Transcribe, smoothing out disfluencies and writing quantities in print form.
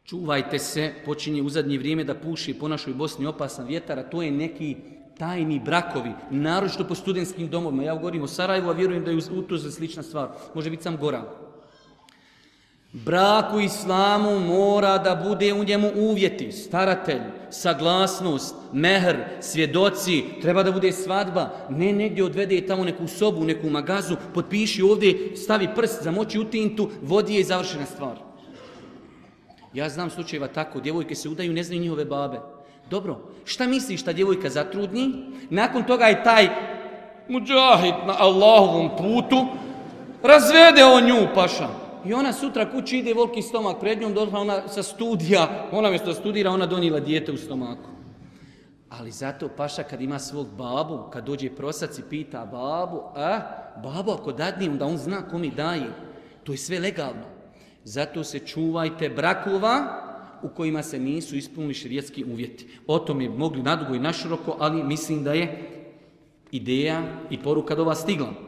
Čuvajte se, počinje u zadnje vrijeme da puši po našoj Bosni opasan vjetar, a to je neki tajni brakovi, naročito po studentskim domovima. Ja govorim o Sarajevu, a vjerujem da je u Tuzli slična stvar. Može biti sam gora. Brak u islamu mora da bude u njemu uvjeti, staratelj, saglasnost, mehr, svjedoci, treba da bude svadba, ne negdje odvede tamo neku sobu, neku magazu, potpiši ovdje, stavi prst, zamoči u tintu, vodi je i završena stvar. Ja znam slučajeva tako, djevojke se udaju, ne znaju njihove babe. Dobro, šta misliš ta djevojka zatrudni? Nakon toga je taj muđahid na Allahovom putu, razvede on nju, paša. I ona sutra kući ide volki stomak pred njom, došla ona sa studija, ona mjesto da studira, ona donijela dijete u stomaku. Ali zato paša kad ima svog babu, kad dođe prosac i pita babu, babo ako dadne, onda on zna ko mi daje. To je sve legalno. Zato se čuvajte brakova u kojima se nisu ispunili šerijatski uvjeti. O tom je mogli nadugo i naširoko, ali mislim da je ideja i poruka do vas stigla.